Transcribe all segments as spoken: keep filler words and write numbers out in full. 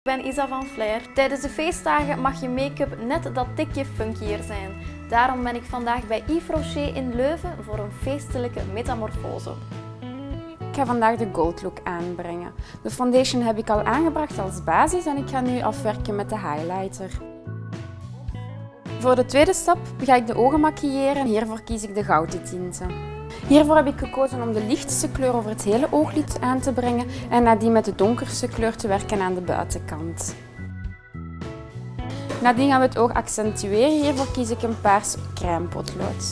ben Isa van Flair. Tijdens de feestdagen mag je make-up net dat tikje funkier zijn. Daarom ben ik vandaag bij Yves Rocher in Leuven voor een feestelijke metamorfose. Ik ga vandaag de Gold Look aanbrengen. De foundation heb ik al aangebracht als basis en ik ga nu afwerken met de highlighter. Voor de tweede stap ga ik de ogen maquilleren. Hiervoor kies ik de gouden tinten. Hiervoor heb ik gekozen om de lichtste kleur over het hele ooglid aan te brengen en nadien met de donkerste kleur te werken aan de buitenkant. Nadien gaan we het oog accentueren. Hiervoor kies ik een paars crème potlood.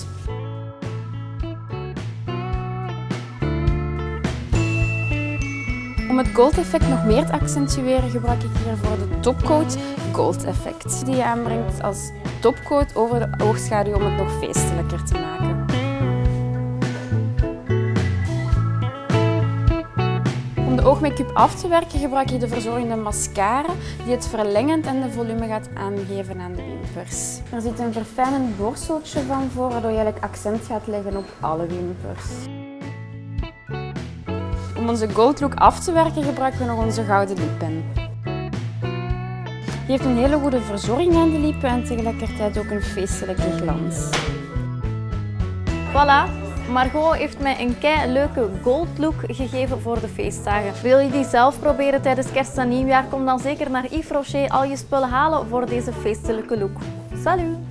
Om het gold effect nog meer te accentueren gebruik ik hiervoor de topcoat Gold Effect. Die je aanbrengt als topcoat over de oogschaduw om het nog feestelijker te maken. Om de oogmake-up af te werken gebruik ik de verzorgende mascara die het verlengend en de volume gaat aangeven aan de wimpers. Er zit een verfijnend borsteltje van voor waardoor je eigenlijk accent gaat leggen op alle wimpers. Om onze gold look af te werken gebruiken we nog onze gouden lippen. Die heeft een hele goede verzorging aan de lippen en tegelijkertijd ook een feestelijke glans. Voilà! Margot heeft mij een kei leuke gold look gegeven voor de feestdagen. Wil je die zelf proberen tijdens kerst en nieuwjaar? Kom dan zeker naar Yves Rocher al je spullen halen voor deze feestelijke look. Salut!